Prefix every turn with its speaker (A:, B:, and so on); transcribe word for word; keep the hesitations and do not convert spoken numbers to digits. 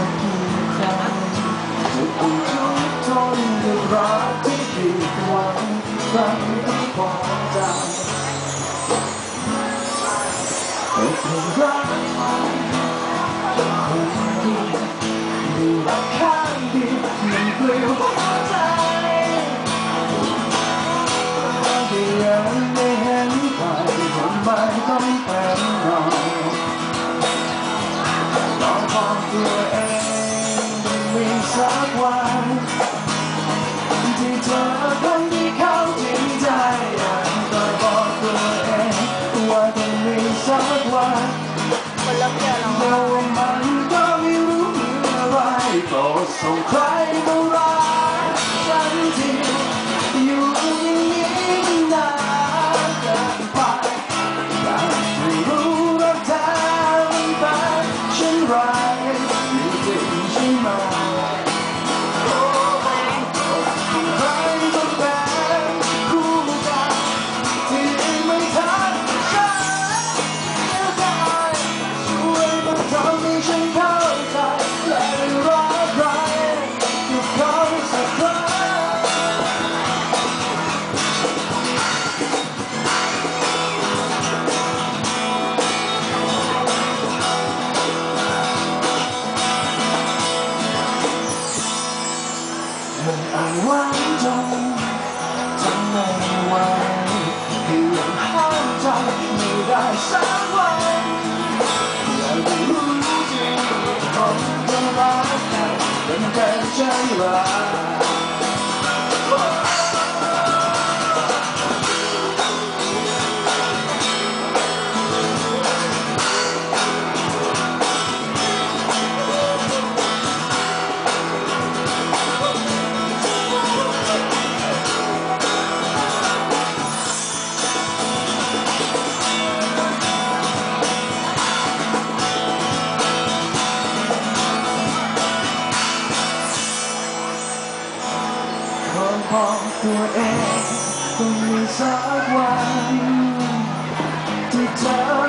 A: สักกี่ครั้งจะต้องทุกทนกับรักที่ผิดหวังครั้งที่พอใจแต่เพียงรักคนเดียวมีรักข้างเดียวมันเปลี่ยวหัวใจที่ยังไม่เห็นใครทำไมต้องเป็นเราลองบอกตัวเองมีสักวันที่เธอคนที่เข้าถึงใจก็บอกตัวเองว่าต้องมีสักวันแต่ว่ามันก็ไม่รู้เมื่อไรก็ส่งใครมารักฉันทีอยู่อย่างนี้นานเกินไปอยากไม่รู้รักเธอมันเป็นเช่นไรอยู่จริงใช่ไหมใครจะเป็นคู่กันที่ไม่ทันฉันได้ช่วยมาทำให้ฉันเข้าใจและรักใครอยู่ขอสักครั้งมันอ่านหวานจนทำไม่ไหวที่ยังห้ามใจไม่ได้สักวันอยากจะรู้จริงคนจะรักกันเป็นแค่ใจร้ายบอกตัวเองต้องมีสักวันที่เธอ